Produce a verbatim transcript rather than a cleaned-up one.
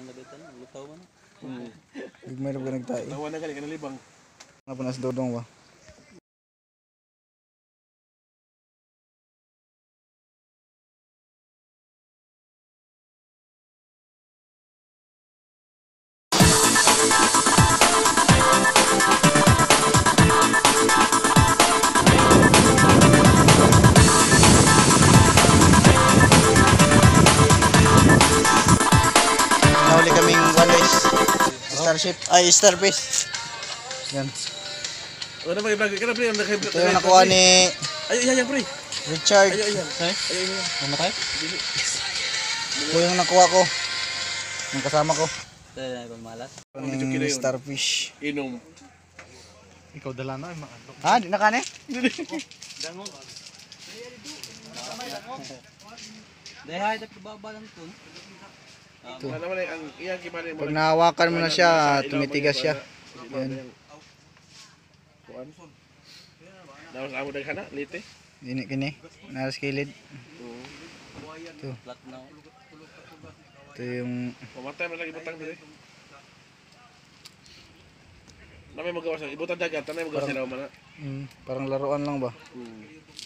Ang gabitan, lutaw man. Gigmay ra ba nagtae? Tawa na gali kanang libang. Nga pa nas dodong ba? Nahuli kaming one ways. Starship, ay Starfish. Yan. Ano ba ibang kana pre ang nakay. Ito yung nakuha ni Ayo yan pre. Richard. Ayo yan. Ay, Ayo yan. mamatay? Ito yung nakuha ko. Yung kasama ko. Dahil na malas. Yung starfish. Inom. Ikaw dala na ay maano. Ha? Di na kane? Dango. Dahil hay tak baba lang to. Ano naman ang iyang gimana mo. Pag nahawakan mo na siya, tumitigas siya. Yan. Kuan. Daos amo daghana lite. Dini kini. Naras kilid. Ito. Flat na. Ito yung Pamatay man lagi butang dire. Namay magawa sa ibutan dagat, tanay magawa sa daw man. mm, parang laruan lang ba? Hmm.